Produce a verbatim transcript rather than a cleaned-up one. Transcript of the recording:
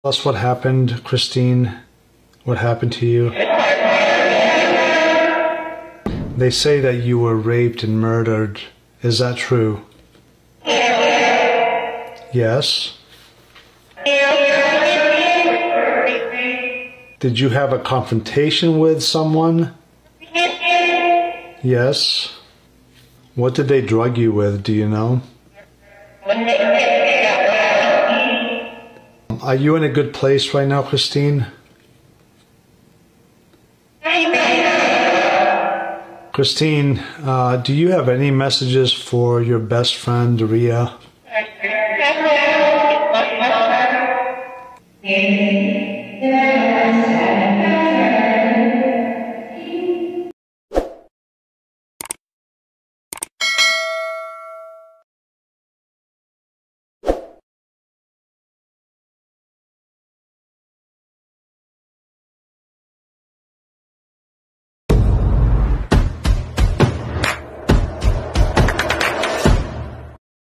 us what happened, Christine. What happened to you? They say that you were raped and murdered. Is that true? Yes. Did you have a confrontation with someone? Yes. What did they drug you with, do you know? Are you in a good place right now, Christine? Christine, uh, do you have any messages for your best friend, Ria? Yeah.